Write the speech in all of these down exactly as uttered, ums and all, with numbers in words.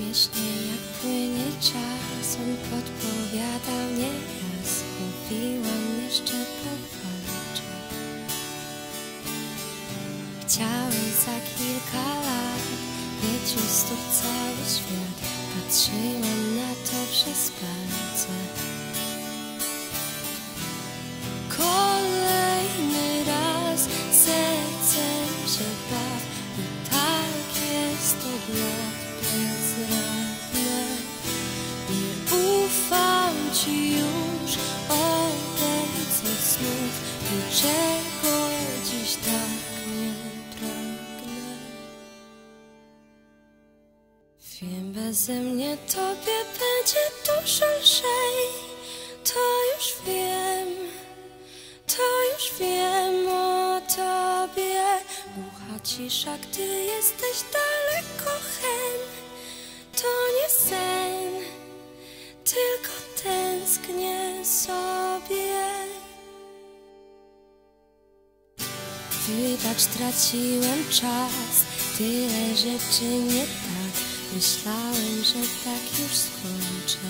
Śmiesznie jak płynie czas, on podpowiadał nieraz. Mówiłam jeszcze powalczę. Chciałem za kilka lat mieć już znów cały świat. Patrzyłam na to przez palce. Kolejny raz sercem się baw, bo tak jest od lat bezradne. Nie ufam ci już, odejdź z snów, niczego dziś tak nie pragnę. Wiem, beze mnie tobie będzie dużo lżej, to już wiem, to już wiem o tobie. Głucha cisza, gdy jesteś daleko hen. To nie sen, tylko tęsknię sobie. Wybacz, traciłem czas, tyle rzeczy nie tak. Myślałem, że tak już skończę.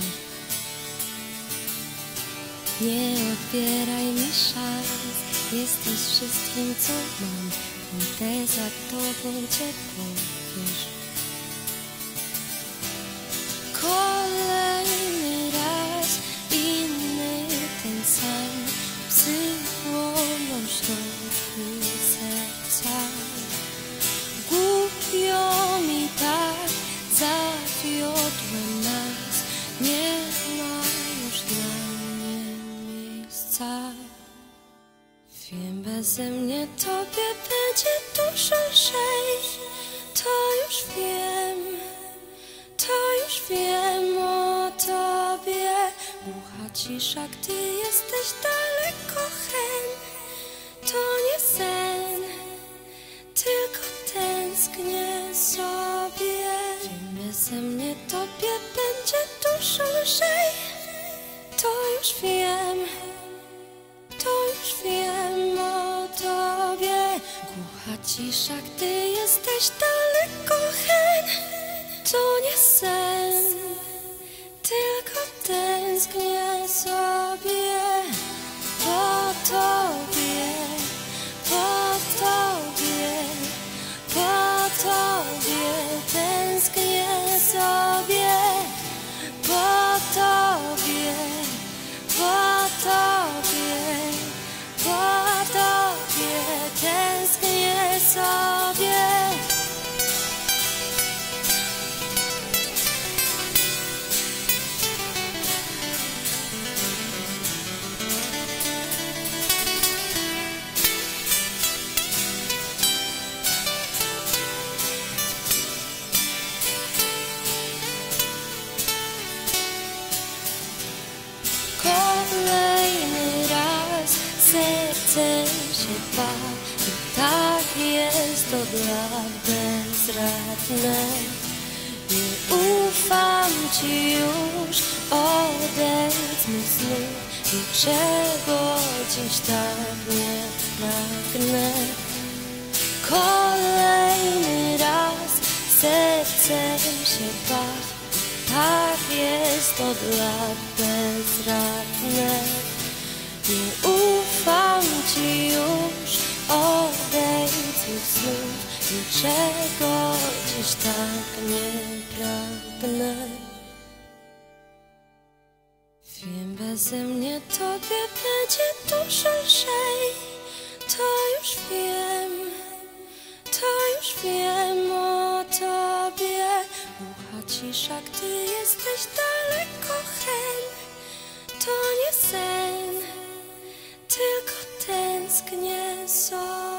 Nie odbieraj mi szans, jesteś wszystkim, co mam. Pójdę za tobą, gdzie powiesz. Kolejny raz, inny ten sam, psycholoż do serca. Głupio mi tak, zawiodłem nas, nie ma już dla mnie miejsca. Wiem, beze mnie tobie będzie dużo lżej, to już wiem, to już wiem o tobie. Głucha cisza, gdy jesteś daleko hen. To nie sen, tylko tęsknię sobie. Wiem, beze mnie tobie będzie dużo lżej, to już wiem, to już wiem o tobie. Głucha cisza, gdy jesteś daleko hen. To nie sen, tylko tęsknię sobie. Po tobie, po tobie, po tobie tęsknię sobie. Po tobie, po tobie, po tobie tęsknię sobie. Kolejny raz sercem się baw, i tak jest od lat bezradne. Nie ufam ci już, odejdźmy znów, niczego dziś tak nie pragnę. Kolejny raz sercem się baw, tak jest od lat bezradne. Nie ufam ci już, odejdź z snów, niczego dziś tak nie pragnę. Wiem, beze mnie tobie będzie dużo lżej, to już wiem, to już wiem o tobie. Głucha cisza, gdy jesteś daleko hen. To nie sen, tylko tęsknię sobie.